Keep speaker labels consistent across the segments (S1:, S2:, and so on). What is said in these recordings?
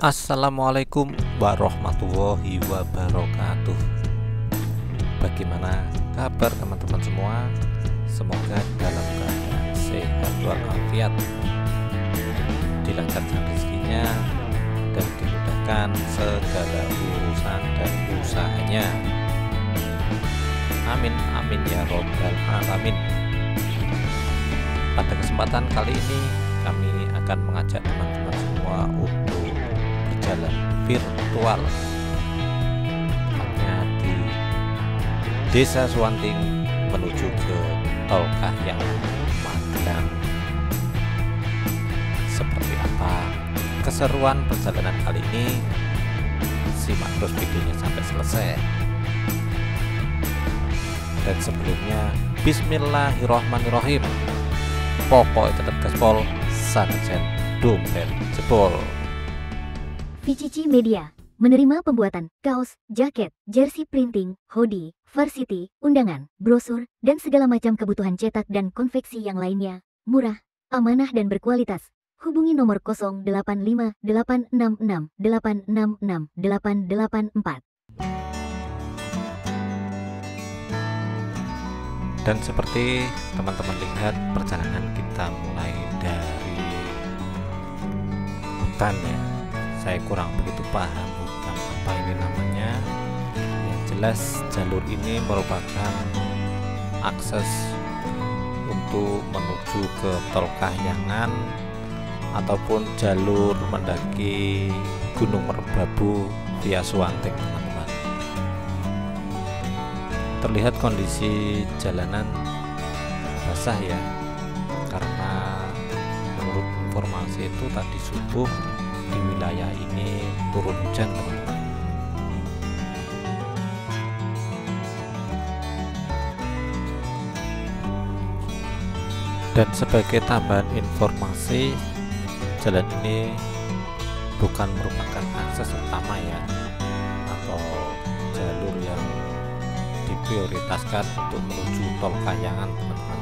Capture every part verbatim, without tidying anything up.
S1: Assalamualaikum warahmatullahi wabarakatuh. Bagaimana kabar teman-teman semua? Semoga dalam keadaan sehat walafiat, dilancarkan rezekinya dan dimudahkan segala urusan dan usahanya. Amin amin ya robbal alamin. Pada kesempatan kali ini kami akan mengajak teman-teman semua untuk berjalan virtual, tepatnya di Desa Suwanting menuju ke Tol Kahyangan Magelang. Seperti apa keseruan perjalanan kali ini? Simak terus videonya sampai selesai. Dan sebelumnya, bismillahirrohmanirrohim. Pokoknya tetap gaspol, sanajan dompet jebol.
S2: V C C Media menerima pembuatan kaos, jaket, jersey printing, hoodie, varsity, undangan, brosur, dan segala macam kebutuhan cetak dan konveksi yang lainnya. Murah, amanah, dan berkualitas. Hubungi nomor nol delapan lima delapan enam enam delapan enam enam delapan delapan empat.
S1: Dan seperti teman-teman lihat, perjalanan kita mulai dari hutan ya. Saya kurang begitu paham hutan apa ini namanya. Yang jelas jalur ini merupakan akses untuk menuju ke Tol Kahyangan ataupun jalur mendaki Gunung Merbabu via Suwanting, teman-teman. Terlihat kondisi jalanan basah ya, karena menurut informasi itu tadi subuh di wilayah ini turun hujan, teman-teman. Dan sebagai tambahan informasi, jalan ini bukan merupakan akses utama ya, atau jalur yang diprioritaskan untuk menuju Tol Kahyangan, teman-teman.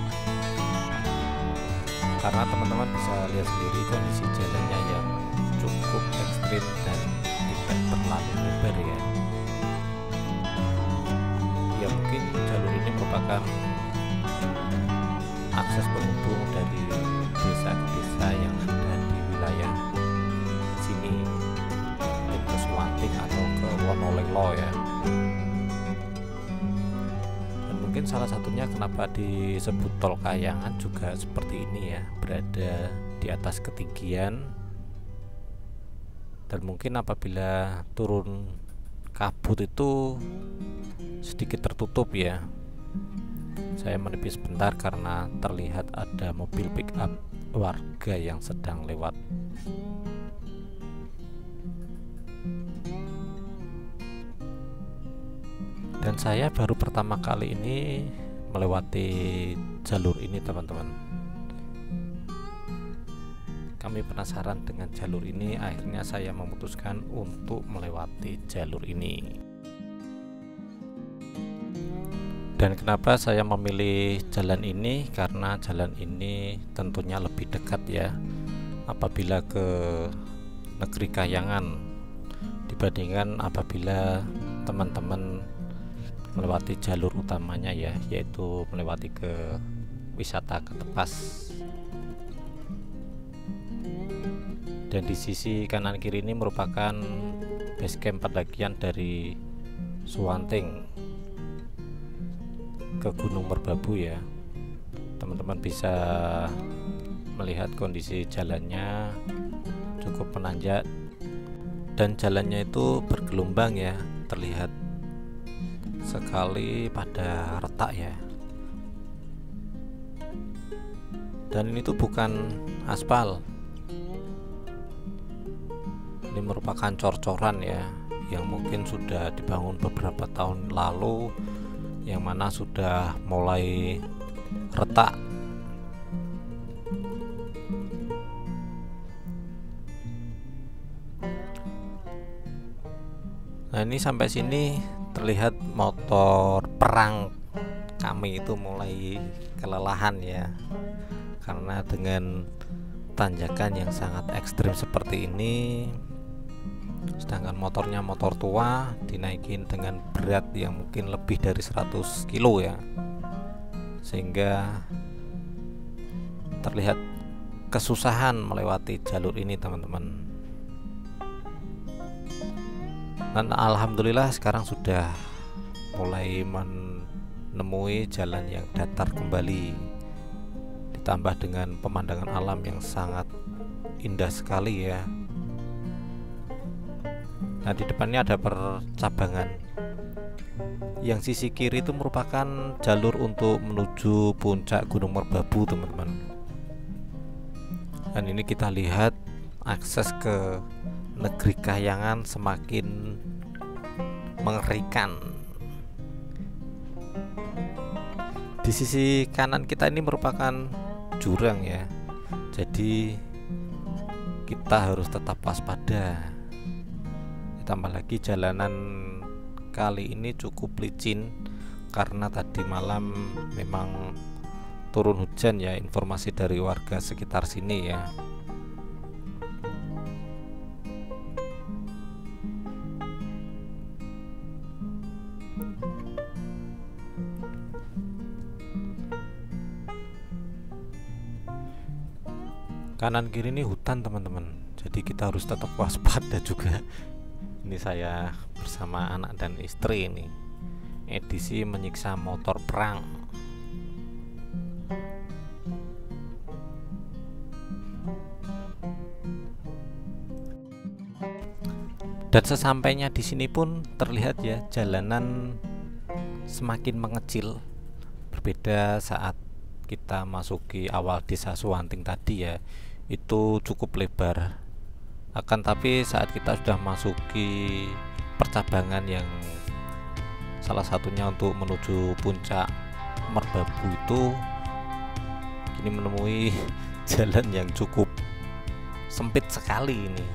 S1: Karena teman-teman bisa lihat sendiri kondisi jalannya yang cukup ekstrim dan tidak terlalu lebar ya. Ya mungkin jalur ini merupakan akses penghubung dari desa ke desa yang ada di wilayah sini, mungkin ke Suwanting atau ke Wonolelo ya. Dan mungkin salah satunya kenapa disebut Tol Kahyangan juga seperti ini ya, berada di atas ketinggian. Dan mungkin apabila turun kabut itu sedikit tertutup ya. Saya menepis sebentar karena terlihat ada mobil pick up warga yang sedang lewat. Dan saya baru pertama kali ini melewati jalur ini, teman-teman. Kami penasaran dengan jalur ini, akhirnya saya memutuskan untuk melewati jalur ini. Dan kenapa saya memilih jalan ini? Karena jalan ini tentunya lebih dekat ya apabila ke negeri Kahyangan dibandingkan apabila teman-teman melewati jalur utamanya ya, yaitu melewati ke wisata Ketepas. Dan di sisi kanan kiri ini merupakan base camp pendakian dari Suwanting ke Gunung Merbabu ya. Teman-teman bisa melihat kondisi jalannya cukup menanjak dan jalannya itu bergelombang ya, terlihat sekali pada retak ya. Dan ini tuh bukan aspal, ini merupakan cor-coran ya, yang mungkin sudah dibangun beberapa tahun lalu, yang mana sudah mulai retak. Nah ini sampai sini terlihat motor perang kami itu mulai kelelahan ya, karena dengan tanjakan yang sangat ekstrim seperti ini sedangkan motornya motor tua dinaikin dengan berat yang mungkin lebih dari seratus kilo ya, sehingga terlihat kesusahan melewati jalur ini teman-teman. Dan alhamdulillah sekarang sudah mulai menemui jalan yang datar kembali, ditambah dengan pemandangan alam yang sangat indah sekali ya. Nah, di depannya ada percabangan. Yang sisi kiri itu merupakan jalur untuk menuju puncak Gunung Merbabu teman-teman. Dan ini kita lihat akses ke negeri Kahyangan semakin mengerikan. Di sisi kanan kita ini merupakan jurang ya, jadi kita harus tetap waspada. Ditambah lagi jalanan kali ini cukup licin karena tadi malam memang turun hujan ya, informasi dari warga sekitar sini ya. Kanan kiri ini hutan teman-teman, jadi kita harus tetap waspada juga. Ini saya bersama anak dan istri ini, edisi menyiksa motor perang. Dan sesampainya di sini pun terlihat ya, jalanan semakin mengecil, berbeda saat kita masuki awal desa Suwanting tadi ya, itu cukup lebar. Akan tapi saat kita sudah masuki percabangan yang salah satunya untuk menuju puncak Merbabu itu, ini menemui jalan yang cukup sempit sekali ini.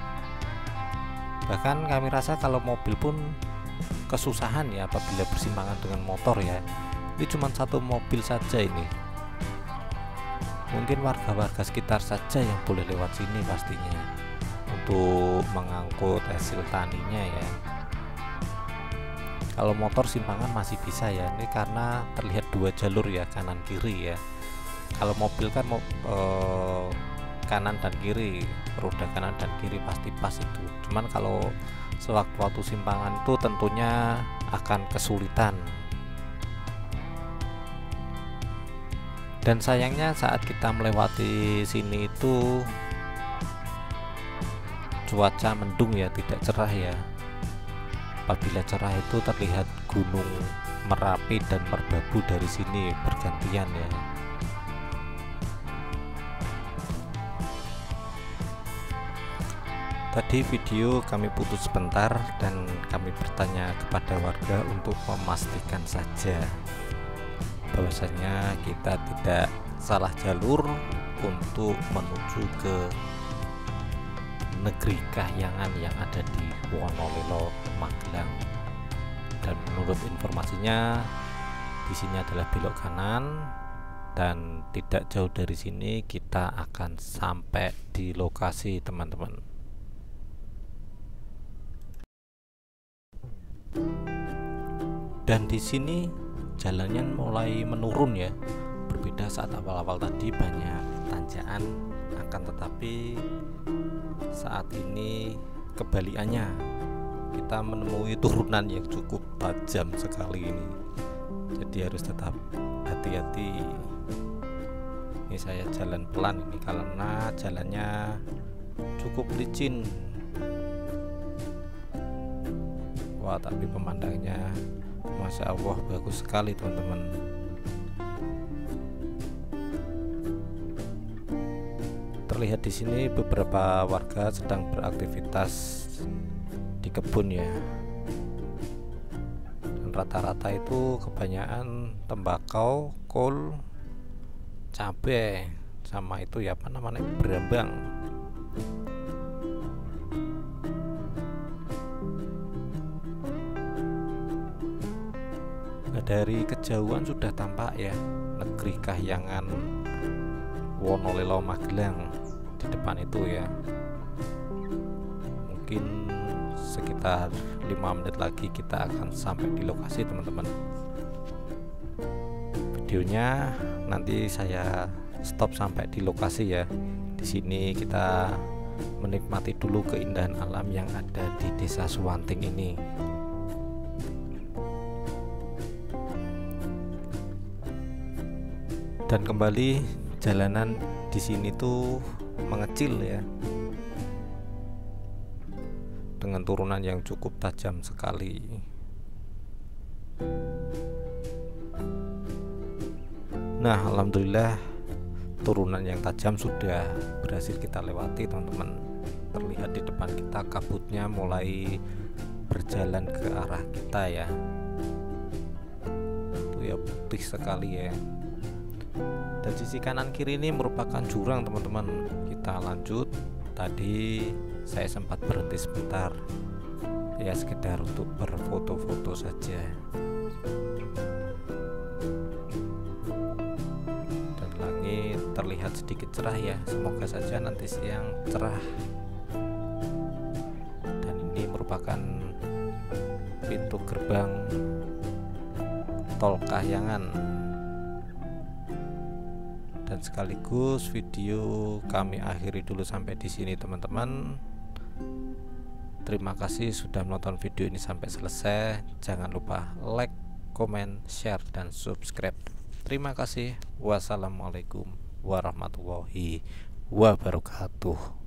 S1: Bahkan kami rasa kalau mobil pun kesusahan ya apabila bersimpangan dengan motor ya. Ini cuma satu mobil saja ini. Mungkin warga-warga sekitar saja yang boleh lewat sini pastinya untuk mengangkut hasil taninya ya. Kalau motor simpangan masih bisa ya, ini karena terlihat dua jalur ya, kanan kiri ya. Kalau mobil kan mau eh, kanan dan kiri, roda kanan dan kiri pasti pas itu. Cuman kalau sewaktu-waktu simpangan itu tentunya akan kesulitan. Dan sayangnya saat kita melewati sini itu cuaca mendung ya, tidak cerah ya. Apabila cerah itu terlihat Gunung Merapi dan Merbabu dari sini bergantian ya. Tadi video kami putus sebentar dan kami bertanya kepada warga untuk memastikan saja bahwasanya kita tidak salah jalur untuk menuju ke negeri Kahyangan yang ada di Wonolelo, Magelang. Dan menurut informasinya di sini adalah belok kanan dan tidak jauh dari sini kita akan sampai di lokasi teman-teman. Dan di sini jalannya mulai menurun ya, berbeda saat awal-awal tadi banyak tanjakan, akan tetapi saat ini kebalikannya, kita menemui turunan yang cukup tajam sekali ini, jadi harus tetap hati-hati. Ini saya jalan pelan ini karena jalannya cukup licin. Wah, tapi pemandangannya Masya Allah bagus sekali teman-teman. Terlihat di sini beberapa warga sedang beraktivitas di kebun ya. Dan rata-rata itu kebanyakan tembakau, kol, cabai, sama itu ya apa namanya, berambang. Dari kejauhan sudah tampak ya negeri Kahyangan Wonolelo Magelang di depan itu ya. Mungkin sekitar lima menit lagi kita akan sampai di lokasi teman-teman. Videonya nanti saya stop sampai di lokasi ya. Di sini kita menikmati dulu keindahan alam yang ada di Desa Suwanting ini. Dan kembali jalanan di sini tuh mengecil ya, dengan turunan yang cukup tajam sekali. Nah, alhamdulillah turunan yang tajam sudah berhasil kita lewati teman-teman. Terlihat di depan kita kabutnya mulai berjalan ke arah kita ya. Itu ya putih sekali ya. Dan sisi kanan kiri ini merupakan jurang teman-teman. Kita lanjut. Tadi saya sempat berhenti sebentar ya, sekedar untuk berfoto-foto saja. Dan langit terlihat sedikit cerah ya, semoga saja nanti siang cerah. Dan ini merupakan pintu gerbang Tol Kahyangan. Dan sekaligus video kami akhiri dulu sampai di sini teman-teman. Terima kasih sudah menonton video ini sampai selesai. Jangan lupa like, comment, share, dan subscribe. Terima kasih. Wassalamualaikum warahmatullahi wabarakatuh.